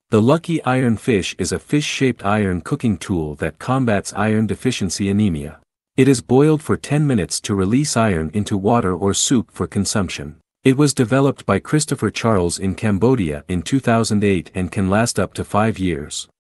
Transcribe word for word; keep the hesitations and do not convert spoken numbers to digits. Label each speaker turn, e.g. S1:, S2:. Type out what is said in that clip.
S1: The lucky iron fish is a fish-shaped iron cooking tool that combats iron deficiency anemia. It is boiled for ten minutes to release iron into water or soup for consumption. It was developed by Christopher Charles in Cambodia in two thousand eight and can last up to five years.